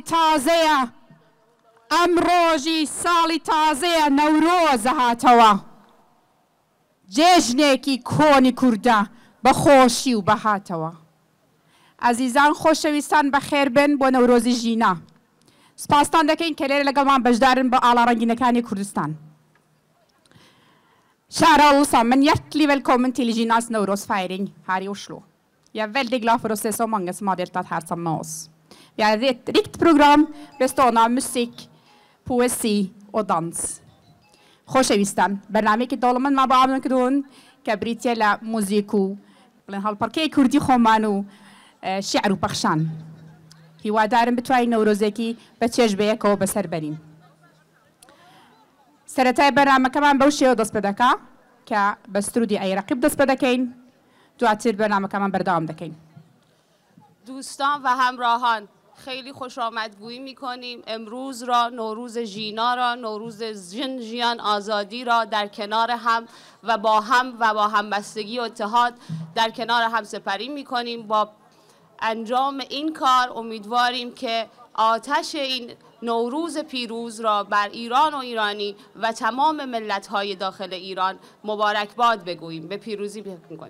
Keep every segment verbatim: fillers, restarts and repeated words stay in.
تازەیە ئەم ڕۆژی ساڵی تازەیە نەورۆز هاتەوە جێژنێکی کۆنی کوردە بە خۆشی و بەهاتەوە ئازیزان خۆشەویستان بەخێر بن بۆ نەورۆزی ژینە سپاستان دەکەین کە لێرە لەگەڵمان بەشدارن بە ئاڵا ڕەنگینەکانی کوردستان Kära allesammans, hjärtligt välkommen till Ginas Nowroz-feiring här i Oslo. Jag är väldigt glad för att se så många som har deltagit här sammen med oss. Vi har ett rikt program bestående av musik, poesi och dans. خوشویستان برنامه که دولمن ما با هم نکردون که بریتیه ل موزیکو لن هال پارکی کردی خمانو شعر و پخشان. هیوا دارم بتوانی نوروزی کی بچهش بیک و بسر بریم. سرتای برنامه کمان بوشی و دست بدکا که بسترودی ای رقیب دست بدکین دواتر برنامه کمان بردام دکین. دوستان و همراهان خیلی خوش آمدگویی میکنیم امروز را نوروز ژینا را نوروز ژن ژیان آزادی را در کنار هم و با هم و با همبستگی و اتحاد در کنار هم سپری میکنیم. با انجام این کار امیدواریم که آتش این نوروز پیروز را بر ایران و ایرانی و تمام ملت‌های داخل ایران مبارکباد بگوییم. به پیروزی فکر می‌کنیم.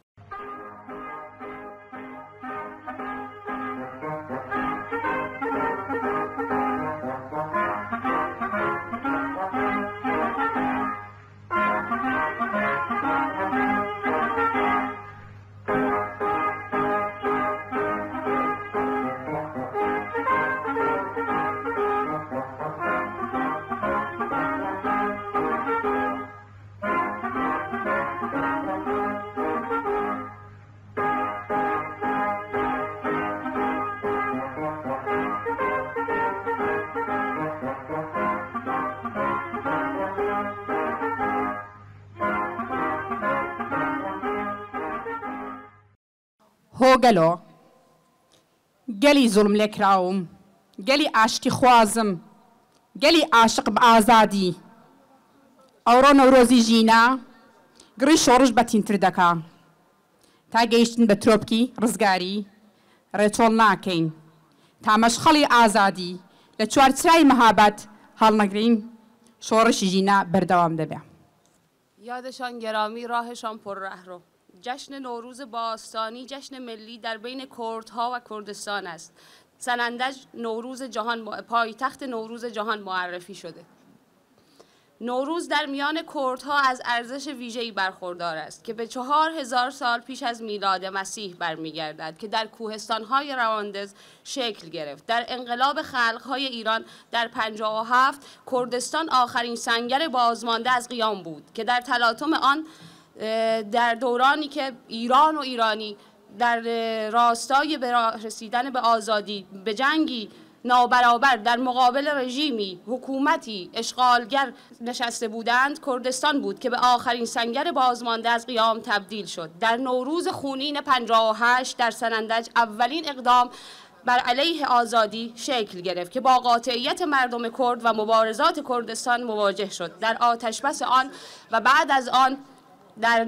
هۆگەلۆ گەلی زوڵم لێکراوم گەلی ئاشتی خوازم گەلی عاشق بە ئازادی ئەوڕۆ نەورۆزی ژینە گڕی شۆڕش بەتینتر دەکا تا گەیشتن بە ترۆپکی ڕزگاری ڕێچۆڵ ناکەین تا مەشخەڵی ئازادی لە چوارچرای مەهابەت هەڵنەگرین شۆڕشی ژینە بەردەوام دەبێ. یادشان گرامی راهشان پررهرو. جشن نوروز باستانی جشن ملی در بین کردها و کردستان است. سنندج نوروز جهان پایتخت نوروز جهان معرفی شده. نوروز در میان کردها از ارزش ویژه‌ای برخوردار است که به چهار هزار سال پیش از میلاد مسیح برمیگردد که در کوهستان‌های رواندز شکل گرفت. در انقلاب خلق‌های ایران در پنجاه و هفت کردستان آخرین سنگر بازمانده از قیام بود که در تلاطم آن در دورانی که ایران و ایرانی در راستای رسیدن به آزادی به جنگی نابرابر در مقابل رژیمی حکومتی اشغالگر نشسته بودند کردستان بود که به آخرین سنگر بازمانده از قیام تبدیل شد. در نوروز خونین پنجاه و هشت در سنندج اولین اقدام بر علیه آزادی شکل گرفت که با قاطعیت مردم کرد و مبارزات کردستان مواجه شد. در آتشبس آن و بعد از آن در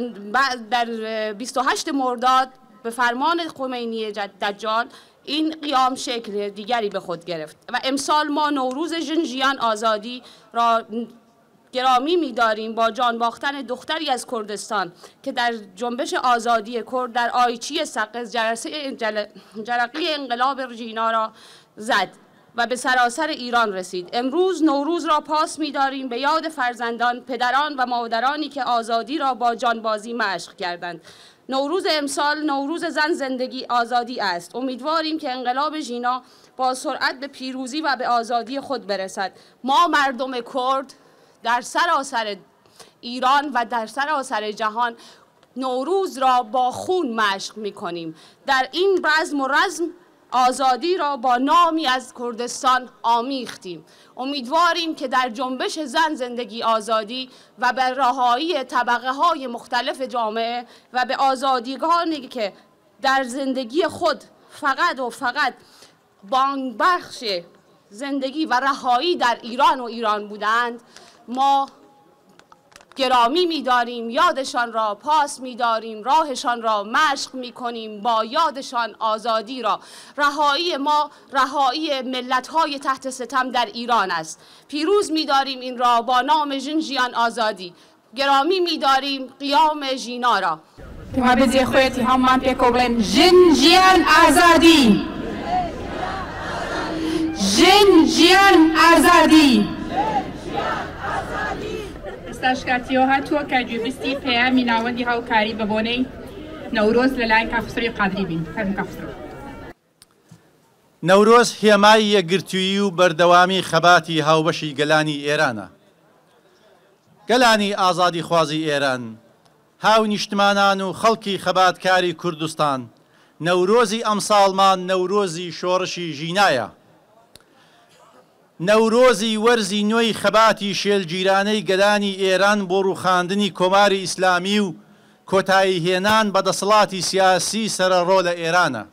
در بیست و هشت مرداد به فرمان خمینی دجال این قیام شکل دیگری به خود گرفت و امسال ما نوروز ژن ژیان آزادی را گرامی می‌داریم با جان باختن دختری از کردستان که در جنبش آزادی کرد در آیچی سقز جرقه جل... جرقه انقلاب ژینا را زد و به سراسر ایران رسید. امروز نوروز را پاس می‌داریم به یاد فرزندان، پدران و مادرانی که آزادی را با جانبازی مشق کردند. نوروز امسال نوروز زن زندگی آزادی است. امیدواریم که انقلاب ژینا با سرعت به پیروزی و به آزادی خود برسد. ما مردم کرد در سراسر ایران و در سراسر جهان نوروز را با خون مشق می‌کنیم. در این رزم و رزم آزادی را با نامی از کردستان آمیختیم. امیدواریم که در جنبش زن زندگی آزادی و به رهایی طبقه های مختلف جامعه و به آزادیگانی که در زندگی خود فقط و فقط بانگ بخش زندگی و رهایی در ایران و ایران بودند ما گرامی می‌داریم یادشان را، پاس می‌داریم راهشان را، مشق می‌کنیم با یادشان آزادی را. رهایی ما رهایی ملت‌های تحت ستم در ایران است. پیروز می‌داریم این را با نام ژینژیان آزادی. گرامی می‌داریم قیام ژینا را. ما بزی خویتی هم من پیکوبلن ژینژیان آزادی، ژینژیان آزادی. استشکاتی ها تو کجی بستی پیام ناوندی ها کاری ببونی نوروز للاین کافسری قدری بین فرم کافسر. نوروز هێمای یەکگرتووی و بەردەوامی خەباتی هاوبەشی گەلانی ئێرانە. گەلانی ئازادی خوازی ئێران، هاو نیشتمانان و خەڵکی خەباتکاری کوردستان، نەورۆزی ئەمساڵمان نەورۆزی شۆڕشی ژینایە. نەورۆزی وەرزی نوێی خەباتی شێلگیرانەی گەلانی ئێران بۆ ڕووخاندنی کۆماری ئیسلامی و کۆتایی هێنان بەدەسەڵاتی سیاسی سەرەڕۆ لە ئێرانە.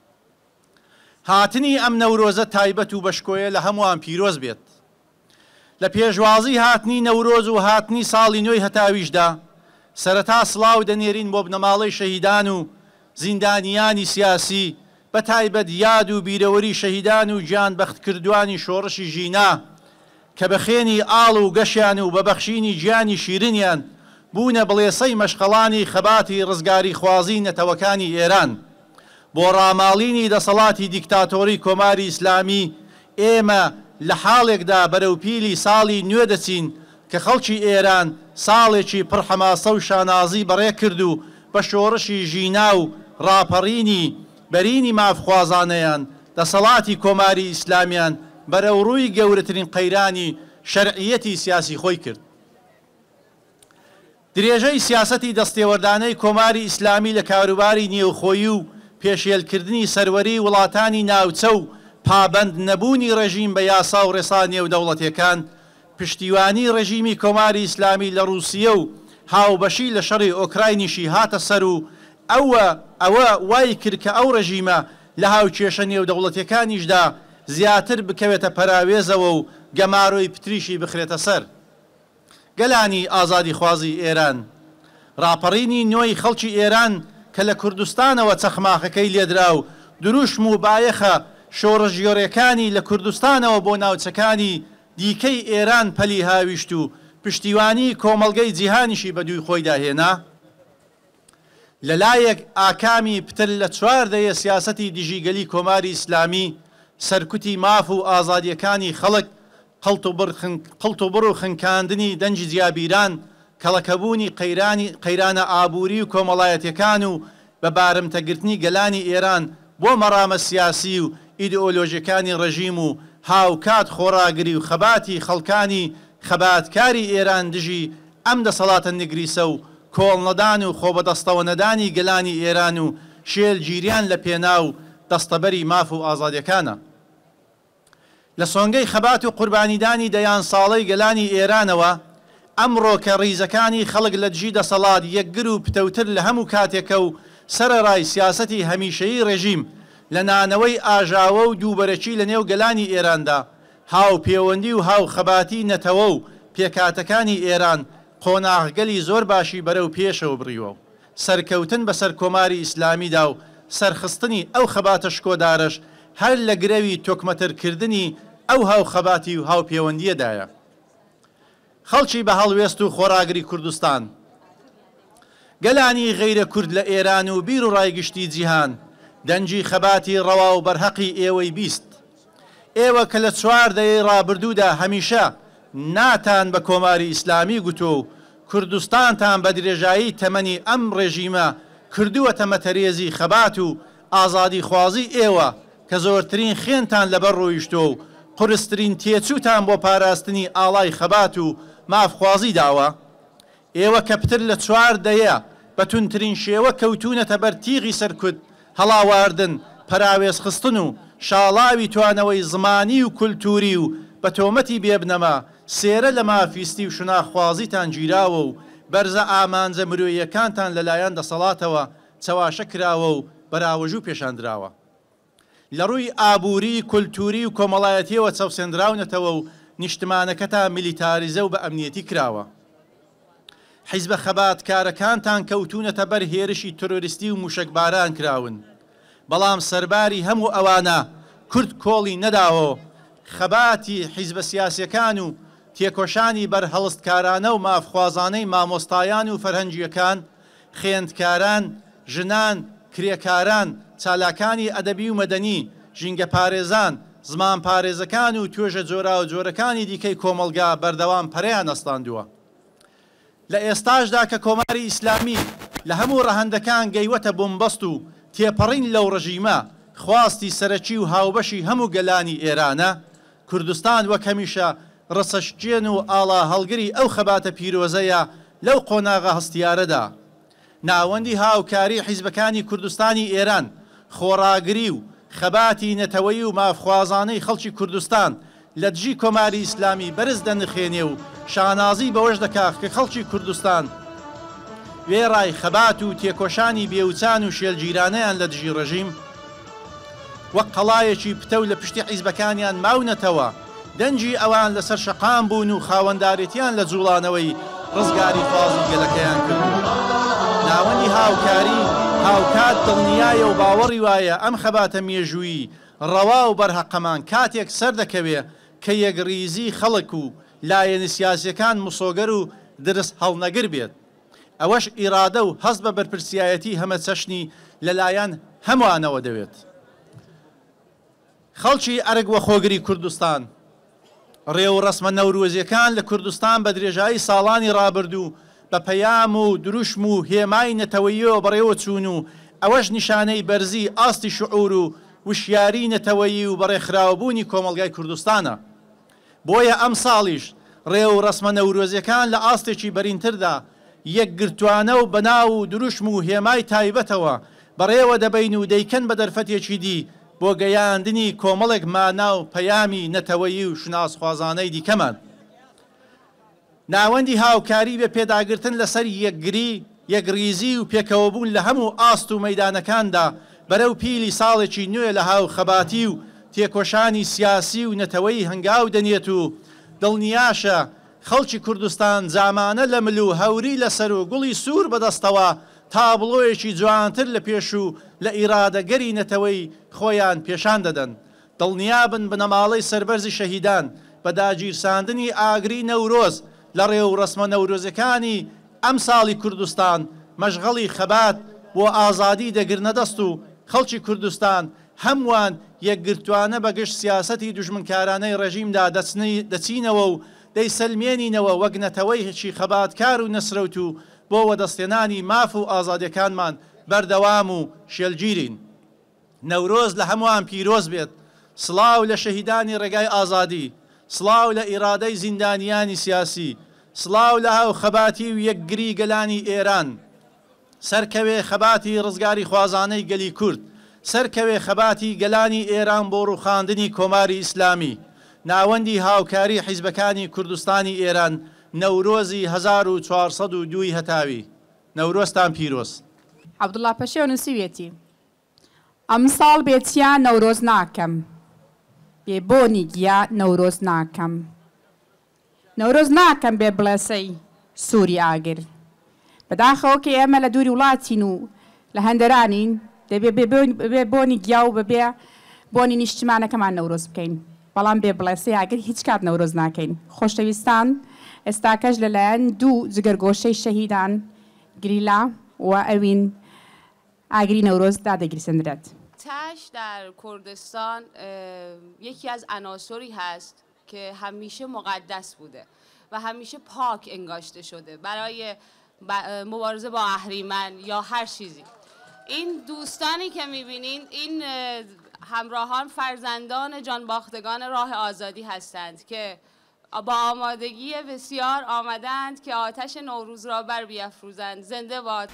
هاتنی ئەم نەورۆزە تایبەت و بەشکۆیە لە هەمووان پیرۆز بێت. لە پێشوازی هاتنی نەورۆز و هاتنی ساڵی نوێی هەتاویشدا سەرەتا سڵاو دەنێرین بۆ بنەماڵەی شەهیدان و زیندانیانی سیاسی، بە تایبەت یاد و بیرەوەری شەهیدان و گیان بەختکردوانی شۆڕشی ژینا کە بە خێنی ئاڵ و گەشیان و بە بەخشینی گیانی شیرینیان بوونە بڵێسەی مەشقەڵانی خەباتی ڕزگاری خوازی نەتەوەکانی ئێران. بۆ ڕاماڵینی دەسەڵاتی دیکتاتۆری کۆماری ئیسلامی ئێمە لە حاڵێکدا بەرەوپیلی ساڵی نوێ دەچین کە خەڵکی ئێران ساڵێکی پڕحەماسە و شانازی بەڕێ کرد و بە شۆڕشی ژینا و ڕاپەڕینی بەرینی مافخوازانەیان دەسەڵاتی کۆماری ئیسلامیان بەرەوڕووی گەورەترین قەیرانی شەرعیەتی سیاسی خۆی کرد. درێژەی سیاسەتی دەستێوەردانەی کۆماری ئیسلامی لە کاروباری نێوخۆیی و پێشێلکردنی سەروەری وڵاتانی ناوچە و پابەند نەبوونی ڕێژیم بە یاسا و ڕێسا نێودەوڵەتیەکان پشتیوانی ڕێژیمی کۆماری ئیسلامی لە رووسیە و هاوبەشی لە شەڕی ئۆکراینیشی هاتە سەر و ئەوە ئەوە وای کرد کە ئەو ڕێژیمە لە هاوکێشە نێودەوڵەتیەکانیشدا زیاتر بکەوێتە پەراوێزەوە و گەماڕۆی پتریشی بخرێتە سەر. گەلانی ئازادی خوازی ئێران، ڕاپەڕینی نوێی خەڵکی ئێران کە لە کوردستانەوە چەخماخەکەی لێدرا و دروشم و بایەخە شۆڕژگەڕیەکانی لە کوردستانەوە بۆ ناوچەکانی دیکەی ئێران پەلی هاویشت و پشتیوانی کۆمەڵگەی جیهانیشی بە دووی خۆی داهێنا. لەلایەک ئاکامی پتر لە چواردەیە سیاسەتی دژیگەلی کۆماری ئیسلامی سەرکوتی ماف و ئازادیەکانی خەڵک، قەڵت و بڕ و خنکاندنی دەنجی جیابیران، کەڵەکەبوونی قەیرانە ئابووری و کۆمەڵایەتیەکان و بە بارمتەگرتنی گەلانی ئێران بۆ مەرامە سیاسی و ئیدئۆلۆژیەکانی ڕەژیم و هاوکات خۆراگری و خەباتی خەڵکانی خەباتکاری ئێران دژی ئەم دەسەڵاتە نگریسە و کۆڵنەدان و خۆبەدەستەوە نەدانی گەلانی ئێران و شێلگیریان لە پێناو دەستەبەری ماف و ئازادیەکانە. لە سۆنگەی خەبات و قوربانیدانی دەیان ساڵەی گەلانی ئێرانەوە ئەمڕۆ کە ڕیزەکانی خەڵک لە دژی دەسەڵات یەکگر و پتەوتر لە هەموو کاتێکە و سەرەڕای سیاسەتی هەمیشەیی ڕێژیم لە نانەوەی ئاژاوە و دووبەرەکی لە نێو گەلانی ئێراندا هاو پەیوەندی و هاو خەباتی نەتەوە و پێکاتەکانی ئێران قۆناغگەلی زۆر باشی بەرەو پێشەوە بڕیوە و سەرکەوتن بەسەر کۆماری ئیسلامیدا و سەرخستنی ئەو خەباتە شکۆدارش هەر لە گرەوی تۆکمەترکردنی ئەو هاو خەباتی و هاو پەیوەندیەدایە. خەڵکی بە هەڵوێست و خۆراگری کوردستان، گەلانی غەیرە کورد لە ئێران و بیر و ڕایگشتی جیهان، دەنجی خەباتی ڕەوا و بەرهەقی ئێوەی بیست. ئێوە کە لە چواردەیەی ڕابردوودا هەمیشە ناتان بە کۆماری ئیسلامی گوتۆ و کوردستانتان بە درێژایی تەمەنی ئەم ڕێژیمە کردووەتە مەتەرێزی خەبات و ئازادی خوازی ئێوە کە زۆرترین خێنتان لەبەر ڕۆیشتۆ و قورسترین تێچووتان بۆ پاراستنی ئاڵای خەبات و مافخوازی داوە. ئێوە کە پتر لە چواردەیە بە تونترین شێوە کەوتونەتە بەر تیغی سەرکوت، هەڵاواردن، پەراوێز خستن و شاڵاوی توانەوەی زمانی و کولتوری و بە تۆمەتی بێبنەما سێرە لە مافیستی و شناخوازیتان گیراوە و بەرزە ئامانجە مرۆییەکانتان لەلایەن دەسەڵاتەوە چەواشە کراوە و بەراوەژوو پێشاندراوە. لە ڕووی ئابووری، کولتوری و حیزبە خەباتکارەکانتان کەوتونەتە بەر هێرشی تۆرۆریستی و موشکباران کراون بەڵام سەرباری هەموو ئەوانە کورد کۆڵی نەداوە خەباتی حیزبە سیاسیەکان و تێکۆشانی بەرهەڵستکارانە و مافخوازانەی مامۆستایان و فەرهەنگیەکان خوێندکاران ژنان کرێکاران چالاکانی ئەدەبی و مەدەنی ژینگە پارێزان زمان پارێزەکان و توێژە جۆرا و جۆرەکانی دیکەی کۆمەلگا بەردەوام پەرەیان ئەستاندووە لە ئێستاشدا کە کۆماری ئیسلامی لە هەموو ڕەهەندەکان گەیوەتە بۆمبەست و تێپەڕین لەو ڕژیمە خواستی سەرەکی و هاوبەشی هەموو گەلانی ئێرانە کوردستان وەک هەمیشە ڕسەشجێن و ئاڵا هەڵگری ئەو خەباتە پیرۆزەیە لەو قۆناغە هەستیارەدا ناوەندی هاوکاری حیزبەکانی کوردستانی ئێران خۆڕاگری و خەباتی نەتەوەیی و مافخوازانەی خەڵکی کوردستان لە دژی کۆماری ئیسلامی بەرز دەنرخێنێ و شانازی بەوەش دەکات کە خەڵکی کوردستان وێڕای خەبات و تێکۆشانی بێوچان و شێلگیرانەیان لە دژی ڕژیم وەک قەڵایەکی پتە و لە پشتی حیزبەکانیان ماونەتەوە دەنجی ئەوان لەسەر شەقام بوون و خاوەنداریەتیان لە جوڵانەوەی ڕزگاری خوازی گەلەکەیان کردو ناوەندی هاوکاری هاوکات دڵنیایە و باوەڕی وایە ئەم خەباتە مێژووی ڕەوا و بەرهەقەمان کاتێک سەر دەکەوێ کە یەکریزی خەڵک و لایەنە سیاسیەکان مسۆگەر و درست هەڵنەگر بێت ئەوەش ئیرادە و هەست بە بەرپرسیایەتی هەمە چەشنی لەلایەن هەمووانەوە دەوێت خەڵکی ئەرگ وە خۆگری کوردستان ڕێو ڕسمە نەورۆزیەکان لە کوردستان بە درێژایی ساڵانی ڕابردوو بە پەیام و دروشم و هێمای نەتەوەییەوە بەڕێوە چوون و ئەوەش نیشانەی بەرزی ئاستی شعور و وشیاری نەتەوەیی و بەڕێکخراوەبوونی کۆمەلگای کوردستانە بۆیە ئەم ساڵیش ڕێو ڕسمە نەورۆزیەکان لە ئاستێکی بەرینتردا یەکگرتوانە و بەناو و دروشم و هێمای تایبەتەوە بەڕێوە دەبین و دەیکەن بە دەرفەتێکی دی بۆ گەیاندنی کۆمەڵێک مانا و پەیامی نەتەوەیی و شناسخوازانەی دیکەمان ناوەندی هاوکاری بە پێداگرتن لەسەر یەکگری یەکریزی و پێکەوەبوون لە هەموو ئاست و مەیدانەکاندا بەرەو پیلی ساڵێکی نوێ لە هاو خەباتی و تێکۆشانی سیاسی و نەتەوەی هەنگاو دەنێت و دڵنیاشە خەڵکی کوردستان زامانە لە مل و هەوری لەسەر و گوڵی سوور بەدەستەوە تابڵۆیەکی جوانتر لە پێش و لە ئیرادەگەری نەتەوەی خۆیان پێشان دەدەن دڵنیابن بنەماڵەی سەربەرزی شەهیدان بە داگیرساندنی ئاگری نەورۆز لە ڕێو ڕسمە نەورۆزەکانی ئەم ساڵی کوردستان مەشغەڵی خەبات بۆ ئازادی دەگرنە دەست و خەڵکی کوردستان هەمووان یەکگرتوانە بەگشت سیاسەتی دوژمنکارانەی ڕژیمدا دەچینەوە و دەیسەلمێنینەوە وەک نەتەوەی هەچی خەباتکار و نەسرەوت و بۆ وەدەستێنانی ماف و ئازادیەکانمان بەردەوام و شێلگیرین نەورۆز لە هەمووان پیرۆز بێت سڵاو لە شەهیدانی ڕێگای ئازادی سڵاو لە ئیرادەی زیندانیانی سیاسی سڵاو لە هاو خەباتی و یەکگری گەلانی ئێران سەرکەوێ خەباتی ڕزگاری خوازانەی گەلی کورد سەرکەوێ خەباتی گەلانی ئێران بۆ ڕووخاندنی کۆماری ئیسلامی ناوەندی هاوکاری حیزبەکانی کوردستانی ئێران نەورۆزی هەزار و چوارسەد و دوو هەتاوی نەورۆزتان پیرۆز عەبدوڵڵا پەشێو نووسیوێتی ئەم ساڵ بێچیان نەورۆز ناکەم بێ بۆنی گیا نەورۆز ناکەم نەورۆز ناکەم بێ بڵێسەی سووری ئاگر بەداخەوە کە ئێمە لە دووری وڵاتین و لە هەندەرانین دەبێ بێ بۆنی گیا و بەبێ بۆنی نیشتیمانەکەمان نەورۆز بکەین بەڵام بێ بڵێسەی ئاگر هیچ کات نەورۆز ناکەین خۆشەویستان ئێستاکەش لەلایەن دوو جگەرگۆشەی شەهیدان گریلا و ئەوین ئاگری نەورۆز دادەگیرسەندرێت تش در کردستان یکی از عناصری هست که همیشه مقدس بوده و همیشه پاک انگاشته شده برای مبارزه با اهریمن یا هر چیزی. این دوستانی که میبینین این همراهان فرزندان جانباختگان راه آزادی هستند که با آمادگی بسیار آمدند که آتش نوروز را بر بیافروزند. زنده باد.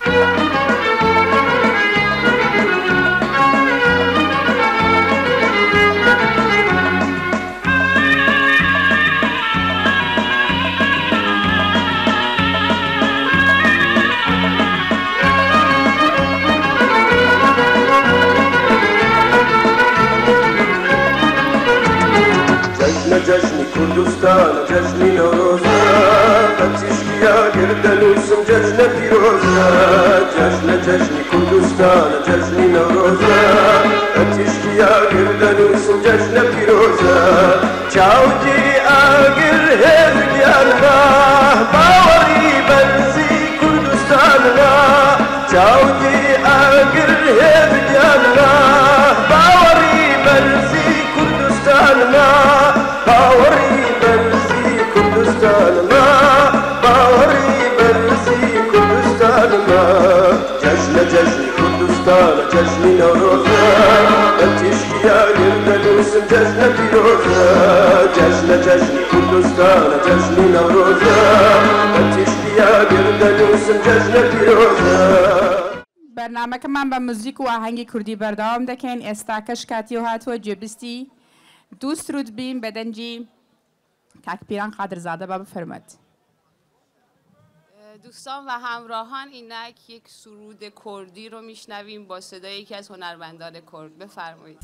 جشن جشن کردستان جشن نوروز بچیش گیا گرد دنوسم جشن پیروزه جشن جشن کردستان جشن نوروزه اتشکیا دنوسم جشن پیروزه چاوتی آگر هزگیان ما باوری برزی کردستان ما چاوتی آگر هزگیان ما باوری برزی کردستان ما باوری برزی کردستان ما باوری برزی کردستان ما جشن جشن کردستان جشن نوروزه اتشکیا دنوسم جشن پیروزه جشن جشن کردستان جشن نوروزه اتشکیا دنوسم جشن پیروزه برنامه که من با موزیک و آهنگ کردی بردام دکن استاکش کاتی و هات و جبستی دوست رود بین بدنجی کاکپیران قادرزاده با بفرمد. دوستان و همراهان اینک یک سرود کردی رو میشنویم با صدای یکی از هنرمندان کرد. بفرمایید.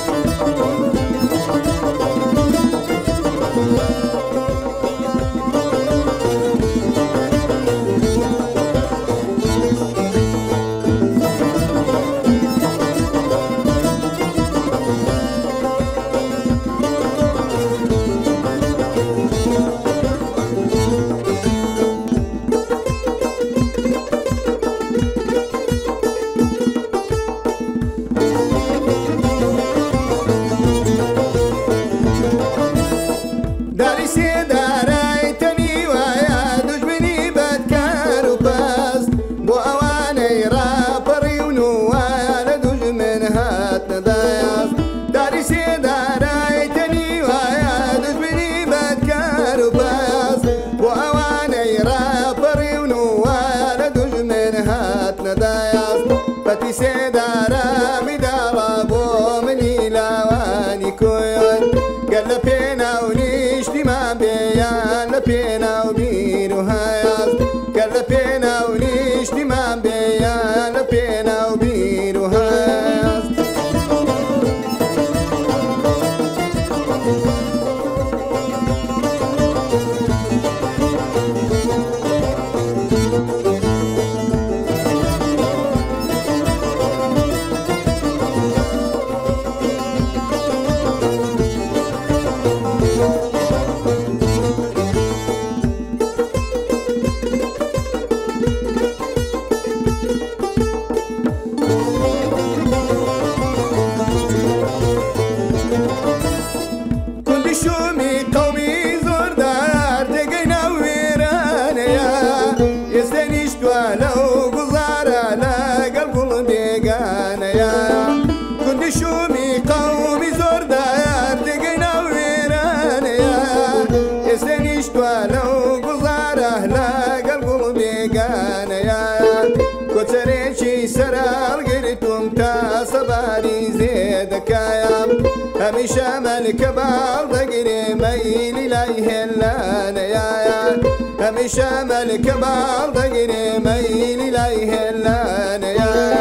همیشه ملک بالدگری میلی لایهلان یا همیشه ملک بالدگری میلی لایهلان یا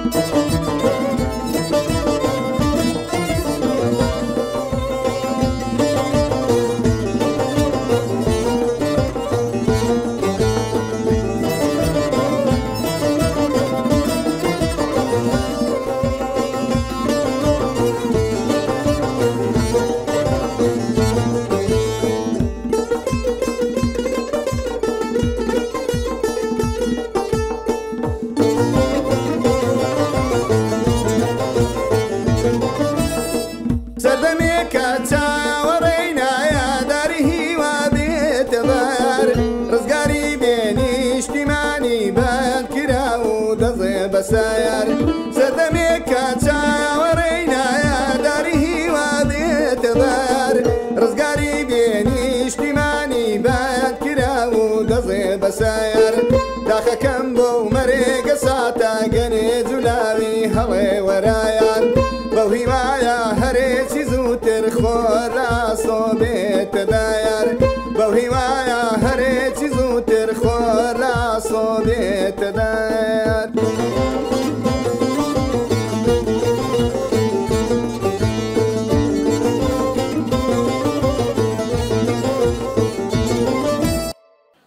بساير سردمي كاتا ورينا يا داري وبيت دار رزقاري بيني اجتماني باد كرا ودزي بساير داخا كمبو مريق ساتا قني زلاوي هوي ورايان بوهي معايا هريسي زوتر خور راسو بيت داير بوهي معايا هريسي زوتر خور راسو بيت داير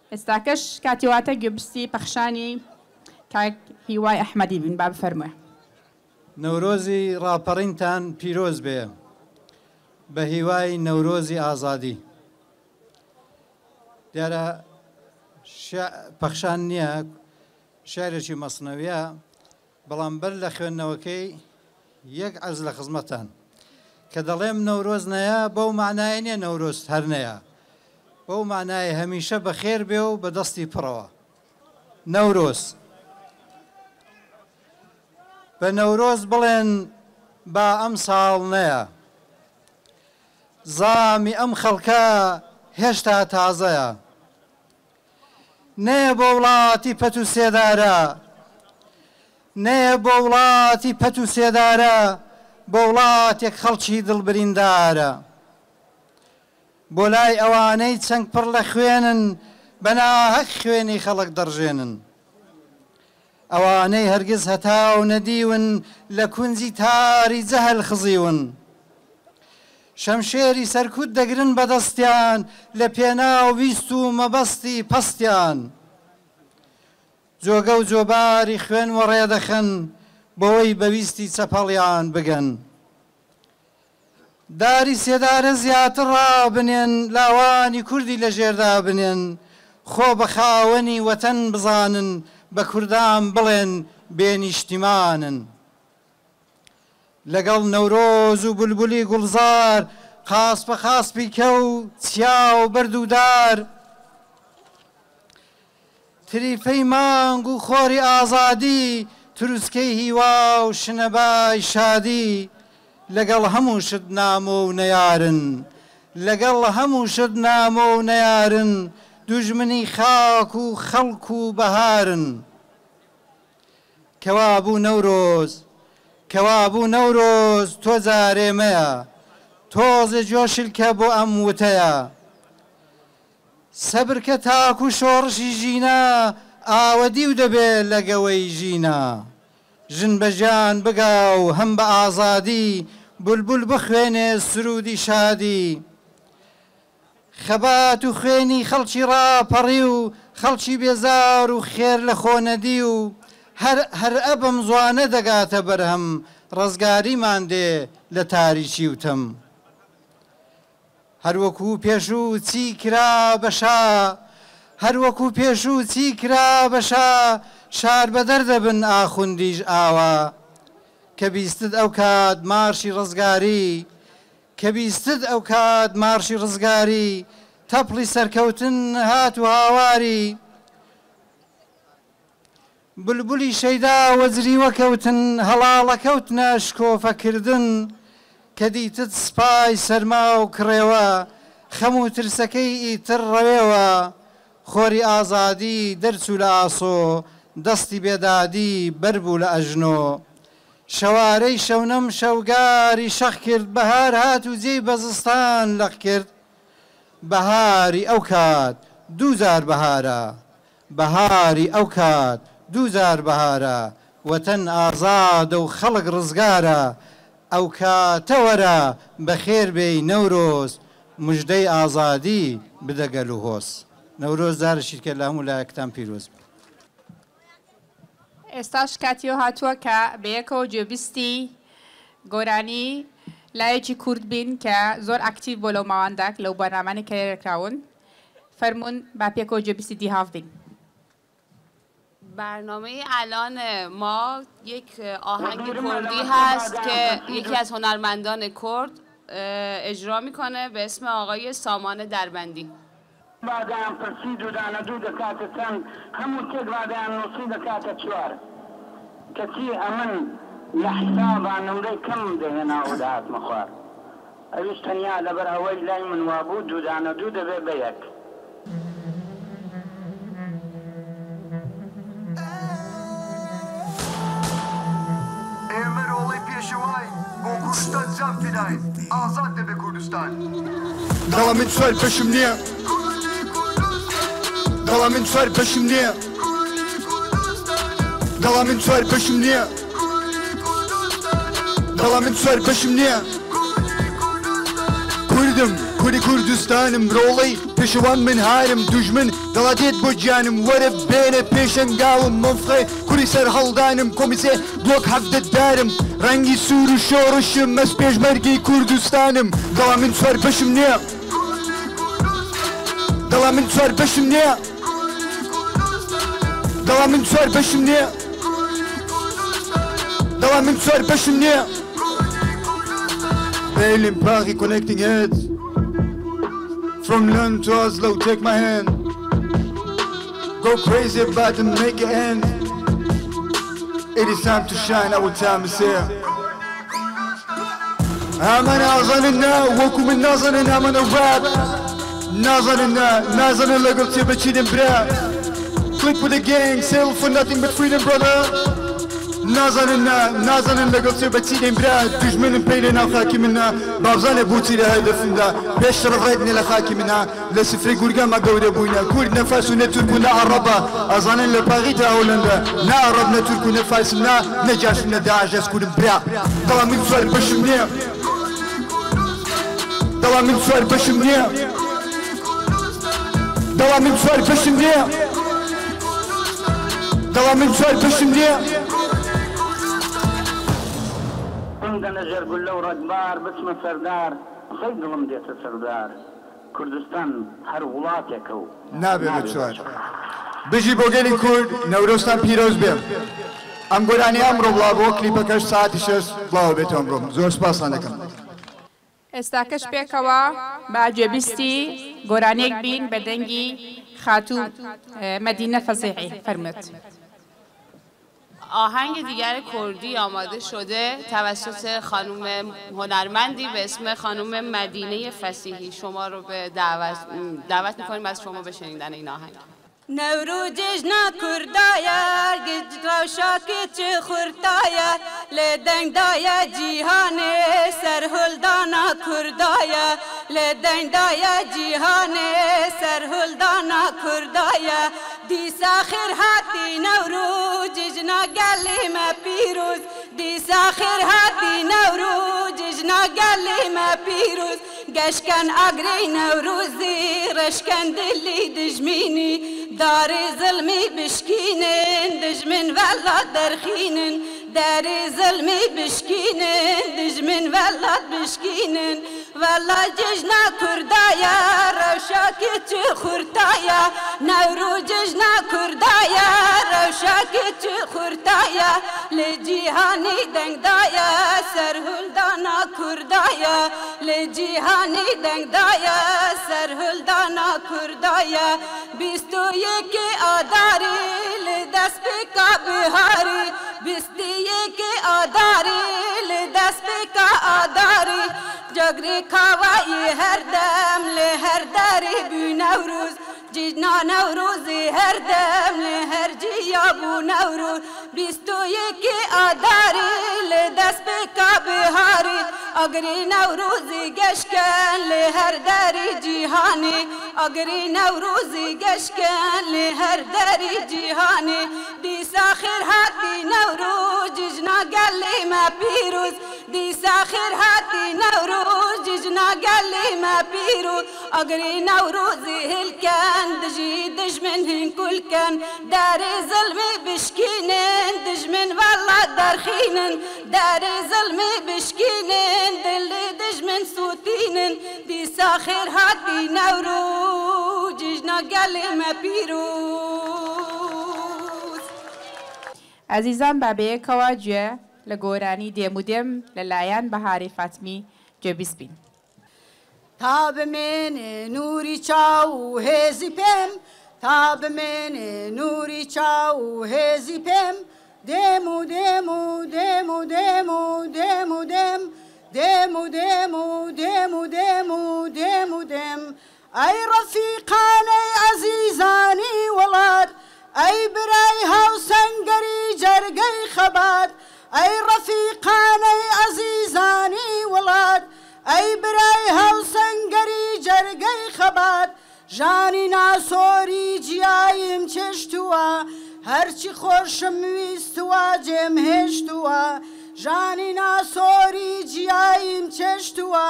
استاکش کاتیواتا گوبستی پخشانی که هیوای احمدی بین باب فرموه. نوروزی راپرینتان پیروز به به هیوای نوروزی آزادی. دیاره پخشان نیه شعرشی مصنویه بەڵام بەر لە خوێندنەوەکەی یەک عەرز لە خزمەتان کە دەڵێم نەورۆز نەیە بەو معنایە نییە نەورۆز هەر نەیە بەو معنایە هەمیشە بەخێر بێ و بە دەستی پڕەوە. نەورۆز بە نەورۆز بڵێن با ئەم ساڵ نەیە زامی ئەم خەڵکە هێشتا تازەیە نەیە بۆ وڵاتی پەت و سێدارە نەیە بۆ وڵاتی پەت و سێدارە بۆ وڵاتێک خەڵکی دڵبریندارە بۆ لای ئەوانەی چەنگ پڕ لە خوێنن بەناهەک خوێنی خەڵک دەڕژێنن ئەوانەی هەرگیز هەتاو نەدیون لە کونجی تاری جەهل خزیون شەمشێری سەرکوت دەگرن بەدەستیان لە پێناو ویست و مەبەستی پەستیان جۆگە و جۆباری خوێن و ڕێدەخەن بۆی بەویستی چەپەڵیان بگەن داری سێدارە زیاتر ڕابنێن لاوانی کوردی لە ژێردا بنێن خۆ بە خاوەنی وەتەن بزانن بە کوردان بڵێن بێنیشتیمانن لەگەڵ نەورۆز و بولبولی گوڵزار قاس بە خاسپی کە و چیا و بەردوودار تریفەی مانگ و خۆری ئازادی تروسکەی هیوا و شنەبای شادی لەگەڵ هەموو شت نامۆ و نەیارن لەگەڵ هەموو شت نامۆ و نەیارن دوژمنی خاک و خەڵک و بەهارن کەوا بوو نەورۆز کەوا بوو نەورۆز تۆ جارێمەیە تۆزە جۆشلکە بۆ ئەم وتەیە سەبرکە تاک و شۆڕشی ژینە ئاوەدی و دەبێت لەگەوەی ژینە ژن بە ژیان بگا و هەم بە ئازادی بولبول بخوێنێ سرودی شادی خەبات و خوێنی خەڵکی ڕاپەڕی و خەڵکی بێزار و خێر لە خۆنەدی و هەر ئەبم زوانە دەگاتە بەرهەم ڕزگاریمان دێ لە تاریکی وتم هەروەکو پێشوو چی کرا بەشا هەروەکو پێشوو چی کرا بەشا شار بەدەر دەبن ئاخوندیش ئاوا کە بیستت ئەو کات مارشی ڕزگاری کە بیستت ئەو کات مارشی ڕزگاری تەپڵی سەرکەوتن هات و هاواری بولبولی شەیدا وەزری وەکەوتن هەڵاڵەکەوتنە شکۆفەکردن کە دیتت سپای سەرما و کڕێوە خەم و ترسەکەی ئیتر ڕەوێوە خۆری ئازادی دەرچوو لە ئاسۆ دەستی بێدادی بەربوو لە ئەژنۆ شەوارەی شەونەم شەوگاری شەخ کرد بەهار هات و جێی بەزستان لەق کرد بەهاری ئەو کات دووزار بەهارە بەهاری ئەو کات دووزار بەهارە وەتەن ئازادە و خەڵک ڕزگارە ئەو کاتەوەرە بەخێر بێی نەورۆز موژدەی ئازادی بدەگەل و هۆس نەورۆز زارشی کرد لە هەموو لایەکتان پیرۆز بێ. ئێستاش کاتیۆ هاتووە کە بەیەکەوە جێبیستی گۆرانی لایەکی کورد بین کە زۆر ئاکتیڤ بۆ لەو ماوەنداک لەو بەرنامانە کە لێرەکراون فەرمونون با پێکەوە جێبیستی دیهاف بین. برنامه الان ما یک آهنگ کردی هست که یکی از هنرمندان کرد اجرا میکنه به اسم آقای سامان دربندی. بعدم پرسید و دانه دو دکات چند همون تک بعدم نوسی دکات چوار کسی امن لحساب نمره کم دهنا و دهات مخوار اویش تنیا لبر هوای لای من وابود دو دانه دو دبه بیک امر اولی پیشوای بو کردستان جام فدای آزاد دبه کردستان دڵە من سوار پەشم نییە دڵە من سوار پەشم نییە دڵە من سوار پەشم نییە دڵە من سوار پەشم نییە کوردم کوری کوردستانم ڕۆڵەی پێشەوان من هارم دوژمن دەڵاتێت بۆ گیانم وەرە بێنە پێشەنگاوم مەفخێ کوری سەر هەڵدانم کۆمیسێ بلۆک هەفتە دارم ڕەنگی سوور و شۆڕشم مەس پێشمەرگی کوردستانم دەڵا من چوار بەشم نییە دەڵا من چوار بەشم نییە دەڵا من چوار بەشم نییە دەڵا من چوار بەشم نییە Berlin, Paris, connecting heads. From London to Oslo, take my hand. Go crazy about it, make it end. It is time to shine, our time is here. I'm an Azanina, welcome in Nazanina, I'm on a rap. Nazanina, Nazanina, legal tip, but cheating bra. Click with the gang, sell for nothing but freedom, brother. نازاننا نازانن لەگەڵ چێ بە چی دەین برا دوژمنم پێی لە ناو خاکی منە بابزانێ بۆچی لە هەدەفمدا پێشتر ڕێدنێ لە خاکی منە لە سفرەی گورگەمە گەورە بووینە کورد نەفاس و نەتورک و نە عەڕەبە ئەزانن لە پاغی تا هۆلەندە نە عەڕەب نە تورک و نە فارسم نا نە جاشم نە داعش ئەس کوردم برا دەڵا من چوار بەشم نییە دەڵا من چوار بەشم نییە دەڵا من چوار بەشم نییە دەڵا من چوار بەشم نییە عندنا جرقل لو ردبار باسم سردار خير دلم ديت سردار كردستان هر ولاتكو نابێ چوار بژی بۆ گەلی کورد نەورۆستان پیرۆز بێم ئەم گۆرانی ئەمڕۆ بڵاو بۆ کلیپەکەش ساعتی شەش بڵاو بێت ئەمڕۆم زۆر سپاسان دەکەم ئێستاکەش پێکەوە بە گوێبیستی گۆرانێک بین بە دەنگی خاتوو مەدینە فەزیحی فەرمووت. آهنگ دیگر کردی آماده شده توسط خانم هنرمندی به اسم خانم مدینه فسیحی. شما رو به دعوت دعوت می‌کنیم از شما به شنیدن این آهنگ. نوروز جشنا کردایا گج روشاکی چه خورتایا لدنگ دایا جیهان سرهلدانا کردایا لدنگ دایا جیهان سرهلدانا کردایا دیسا خیر هاتی نوروز جشنا گلی ما پیروز دیسا خیر هاتی نوروز جشنا گلی ما پیروز گشکن اگری نوروزی رشکن دلی دجمینی داری ظلمی بشکینن دجمن ولاد درخینن داری ظلمی بشکینن دجمن ولاد بشکینن ولا ججنا کردایا روشاکی چه خورتایا نورو ججنا کردایا روشاکی چه خورتایا لجیهانی دنگ دایا سرهلدانا کردایا لجیهانی دنگ دایا سرهلدانا کردایا بیستو یکی آداری لدست بکا بهاری بیستی یکی آداری لدست بکا آداری جگری کاوایی هر دم له هر داری بی نوروز جینا نوروزی هر دم له هر جیا بو نوروز بیستو یکی آداری لدست بکا بهاری اگری نوروزی گشکن له هر داری جیهانی اگری نوروزی گشکن له هر داری جیهانی دیسا خیر هاتی نوروز جنا گلی ما پیروز دیسا خیر هاتی نوروز جنا گلی ما پیروز اگری نوروزی هلکن دجی دجمن هن کلکن داری ظلمی بشکینن دجمن والله درخینن داری ظلمی بشکینن دل دجمن سوتینن دیسا خیر هاتی نوروز جنا گلی ما پیروز. عزیزان بەبەیەکەوە گوێ لە گۆرانی دێم و دێم لەلایەن بەهاری فاتمی گوێبیست بین. تا بمێنێ نوری چاو و هێزی پێم تا بمێنێ نوری چاو و هێزی پێم دێم و دێم و دێم و دێم و دێم و دێم دێم و دێم و دێم و دێم و دێم و دێم ئەی ڕەفیقانەی عەزیزانی وڵات ئەی برای هاوسەنگەری جەرگەی خەبات ئەی ڕەفیقانەی عەزیزانی وڵات ئەی برای هاوسەنگەری جەرگەی خەبات ژانی ناسۆری جیایم چێشتووە هەرچی خۆشم ویستووە جێم هێشتووە ژانی ناسۆری جیایم چێشتووە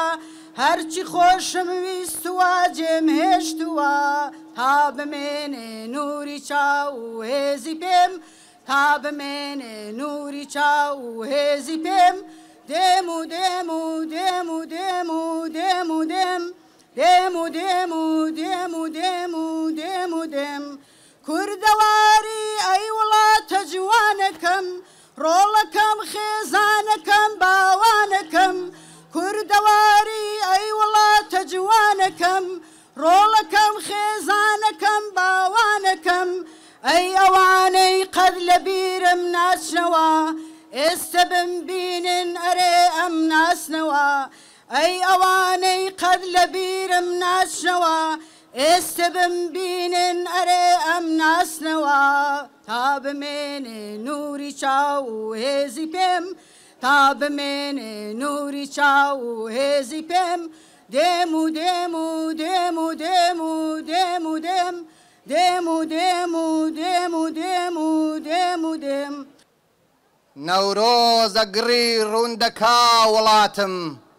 هەرچی خۆشم ویستوە جێم هێشتووە تا بمێنێ نووری چاو و هێزی پێم تا بمێنێ نووری چاو و هێزی پێم دێم و دێم و دێم و دێم و دێم و دێم دێم و دێم و دێم و دێم و دێم و دێم کوردەواری ئەی وڵاتە جوانەکەم ڕۆڵەکەم خێزانەکەم باوانەکەم کوردەواری ئەی وڵاتە جوانەکەم ڕۆڵەکەم خێزانەکەم باوانەکەم ئەی ئەوانەی قەد لە بیرم ناچنەوە ئێستا بمبینن ئەرێ ئەم ناسنەوە ئەی ئەوانەی قەد لە بیرم ناچنەوە ئێستا بمبینن ئەرێ ئەم ناسنەوە تا بمێنێ نووری چاو و هێزی پێم تا بمێنێ نووری چاو و هێزی پێم دێم و دێم و دێم و دێم و دێم و دێم دێم و دێم و دێم و دێم و دێم و دێم نەورۆزە گڕی ڕوندەکا وڵاتم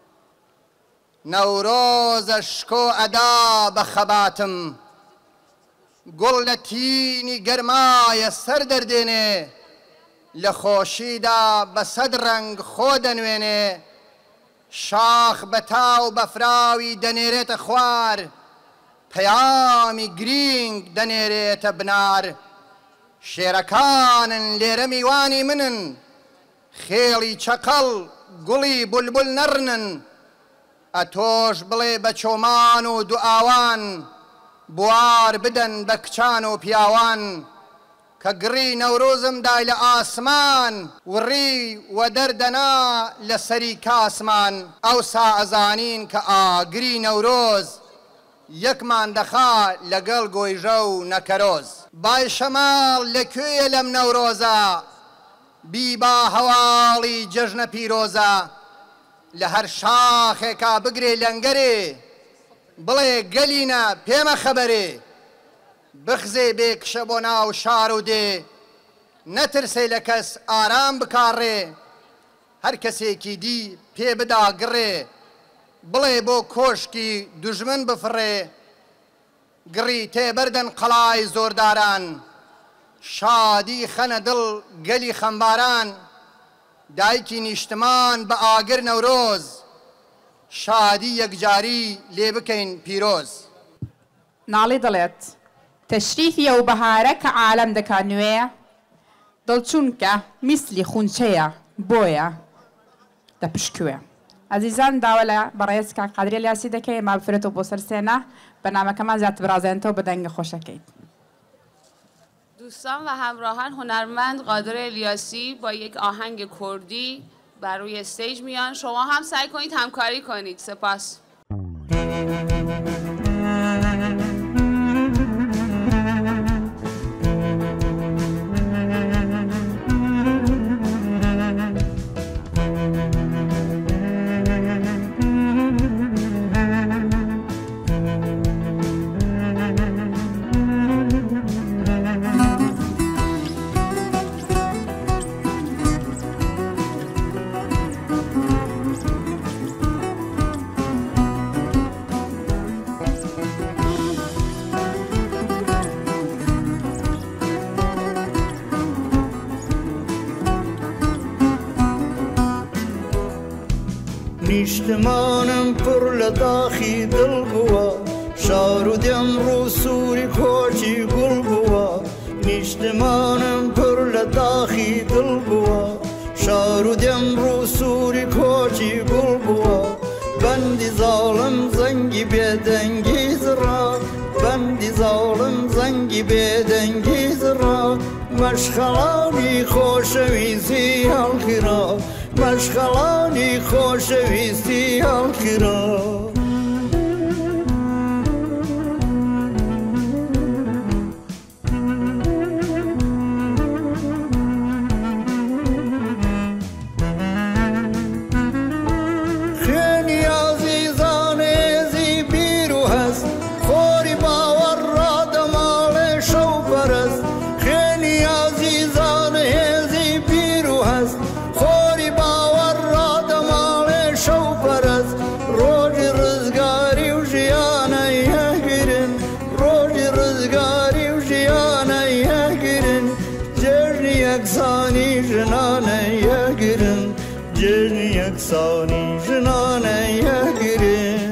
نەورۆزە شکۆ ئەدا بە خەباتم گوڵ لە تینی گەرمایە سەر دەردێنێ لە خۆشیدا بە سەد ڕەنگ خۆ دەنوێنێ شاخ بە تاو بەفراوی دەنێرێتە خوار پەیامی گرینگ دەنێرێتە بنار شێرەکانن لێرە میوانی منن خێڵی چەقەڵ گوڵی بولبول نەڕنن ئەتۆش بڵێ بە چۆمان و دوئاوان بوار بدەن بە کچان و پیاوان کە گڕی نەورۆزم دای لە ئاسمان وڕی وە دەردەنا لە سەری کاسمان ئەوسا ئەزانین کە ئاگری نەورۆز یەکمان دەخا لەگەڵ گۆیژە و نەکەرۆز بای شەماڵ لەکوێیە لەم نەورۆزە بیبا هەواڵی جەژنە پیرۆزە لە هەر شاخێکا بگرێ لەنگەرێ بڵێ گەلینە پێمە خەبەرێ بخزێ بێکشە بۆ ناو شار و دێ نەترسێ لە کەس ئارام بکاڕێ هەر کەسێکی دی پێ بدا گڕێ بڵێ بۆ کۆشکی دوژمن بفڕێ گڕی تێبەردەن قەڵای زۆرداران شادی خەنە دڵ گەلی خەمباران دایکی نیشتمان بە ئاگر نەورۆز شادی یەکجاری لێ بکەین پیرۆز ناڵی دەڵێت تەشریفی ئەو بەهارە کە عالەم دەکا نوێ دڵچوونکە میسلی خونچەیە بۆیە دەپشکوێ عزیزان داوا لە بەڕێز کاک قادری ئەلیاسی دەکەی ما بفرێتەوە بۆ سەرسێنە بەنامەکەمان زیاتر بڕازێنێتەوە بە دەنگە خۆشەکەیت دوستان و همراهان هنرمند قادر الیاسی با یک آهنگ کردی بر روی استیج میان شما هم سعی کنید همکاری کنید سپاس نیشتمانم پر لە داخی دڵ بووە شار و دێم ڕوو سووری کۆچی گوڵ بووە نیشتمانم پر لە داخی دڵ بووە شار و دێم ڕوو سووری کۆچی گوڵ بووە بەندی زاڵم زەنگی بێدەنگی زڕا بەندی زاڵم زەنگی بێدەنگی زڕا مەشخەڵانی خۆشەویستی هەڵگرا مەشخەڵانی خۆشەویستی هەڵگرا خوێنی ئازیزان هێزی بیر و هەست خۆری باوەڕ ڕادەماڵێ شەو پەرست خوێنی ئازیزان هێزی بیر و هەست خۆری باوەڕ ڕادەماڵێ شەو پەرست ڕۆژی سانی ژنانە یەکگرن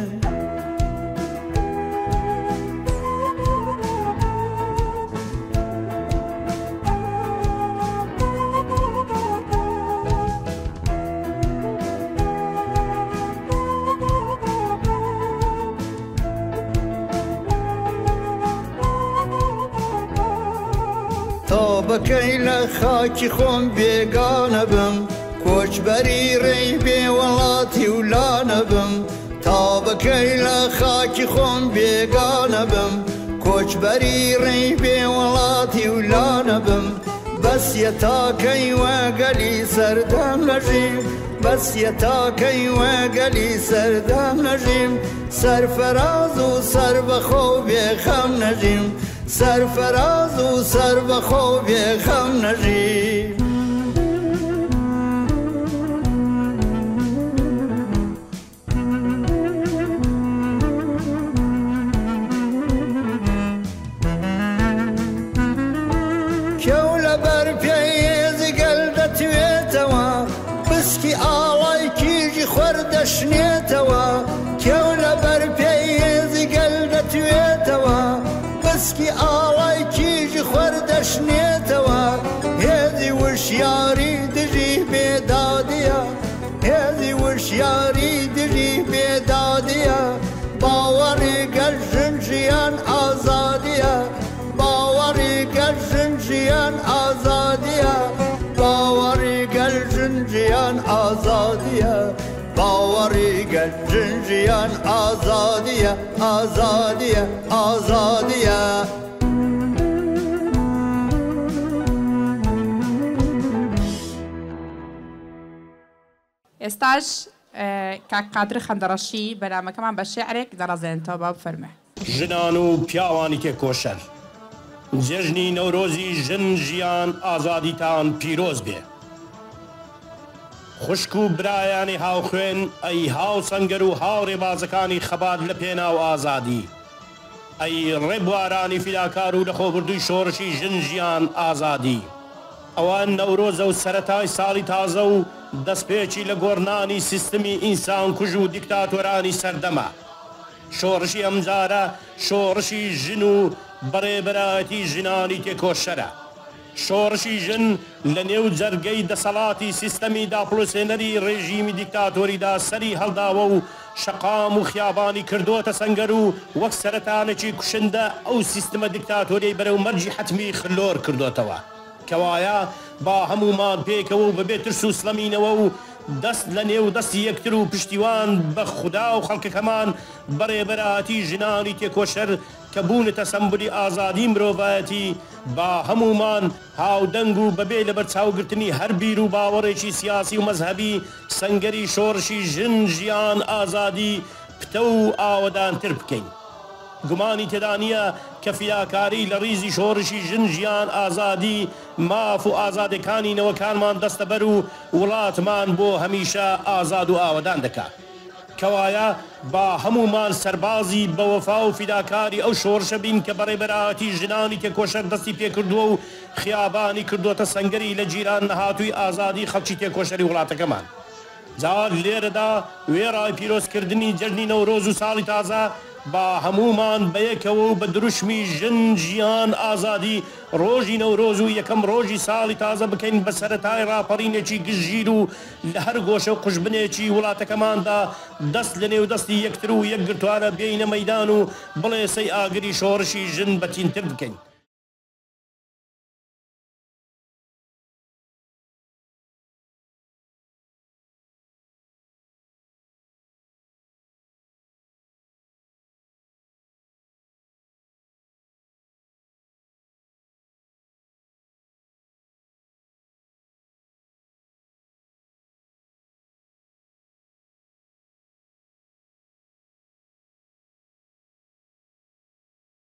تا بەکەی لە خاکی خۆم بێگانە بم کۆچبەری ڕێی بێ وڵاتی ولانە بم تا بەکەی لە خاکی خۆم بێگانە بم کۆچبەری ڕێی بێ وڵاتی ولانە بم بەسیە تاکەی وەگەلی سەردەم نەژیم بەسیە تاکەی وەگەلی سەردەم نەژیم سەرفەراز و سەربەخۆ بێخەم نەژیم سەرفەراز و سەربەخۆ بێخەم نەژیم کەو لەبەر پێی هێزگەل دەتوێتەوە بسکی ئاڵای کیژی خوەردەشنێتەوە کەو لەبەر پێی هێزگەل دەتوێتەوە بسکی ئاڵای کیژی خوەردەشنێتەوە هێزی وشیاری دژی بێدادیە هێزی وشیاری دژی بێدادیە باوەڕی گەژن ژیان ئازادیە باوەڕی گەژن ژیان ئازادیە باوەڕی گەژن ژیان ئازادیە باوەڕی گەژن ژیان ئازادیە ئازادیە ئازادیە ئێستاش کاک قادر خەندەڕەشی بەنامەکەمان بە شێعرێک دەڕازێنێتەوە با بفەرمێ. ژنان و پیاوانی تێکۆشەر جێژنی نەورۆزی ژن ژیان ئازادیتان پیرۆز بێ. خوشک و برایانی هاوخوێن ئەی هاو سەنگەر و هاو ڕێبازەکانی خەبات لە پێناو ئازادی ئەی ڕێبوارانی فیداکار و لەخۆبردووی شۆڕشی ژن ژیان ئازادی ئەوان نەورۆزە و سەرەتای ساڵی تازە و دەستپێکی لە گۆڕنانی سیستمی ئینسان کوژ و دیکتاتۆرانی سەردەمە. شۆڕشی ئەمجارە شۆڕشی ژن و بەڕێبەرایەتی ژنانی تێکۆشەرە. شۆڕشی ژن لە نێو جەرگەی دەسەڵاتی سیستەمی داپڵۆسێنەری ڕێژیمی دیکتاتۆریدا سەری هەڵداوە و شەقام و خیابانی کردوتە سەنگەر و وەک سەرەتانێکی کوشندە ئەو سیستمە دیکتاتۆریی بەرەو مەرجی حتمی خلۆر کردوتەوە کەوایە با هەمومان پێکەوە و بەبێ ترس و سلەمینەوە و دەست لە نێو دەستی یەکتر و پشتیوان بە خوددا و خەڵکەکەمان بەڕێبەرایەتی ژنانی تێکۆشەر کە بوونەتە سەمبولی ئازادی مرۆڤایەتی با هەمومان هاودەنگ و بەبێ لە بەرچاوگرتنی هەر بیر و باوەڕێکی سیاسی و مەزهەبی سەنگەری شۆڕشی ژن ژیان ئازادی پتە و ئاوەدانتر بکەین. گومانی تێدا نییە کە فیداکاری لە ڕیزی شۆڕشی ژن ژیان ئازادی ماف و ئازادەکانی نەوەکانمان دەستەبەر و وڵاتمان بۆ هەمیشە ئازاد و ئاوەدان دەکات. کەوایە با هەمومان سەربازی بە وەفا و فیداکاری ئەو شۆڕشە بین کە بەڕێبەرایەتی ژنانی تێکۆشەر دەستی پێکردووە و خیابانی کردوتە سەنگەری لە جیران نەهاتووی ئازادی خەڵکی تێکۆشەری وڵاتەکەمان. جار لێرەدا وێڕای پیرۆزکردنی جەژنی نەورۆز و ساڵی تازە با هەمومان بەیەکەوە و بە دروشمی ژن ژیان ئازادی ڕۆژی نەورۆز و یەکەم ڕۆژی ساڵی تازە بکەین بە سەرەتای ڕاپەڕینێکی گژیر و لە هەر گۆشە و قوشبنێکی وڵاتەکەماندا دەست لە نێو دەستی یەکتر و یەکگرتوانە بێینە مەیدان و بڵێ سەی ئاگری شۆڕشی ژن بەتینتر بکەین.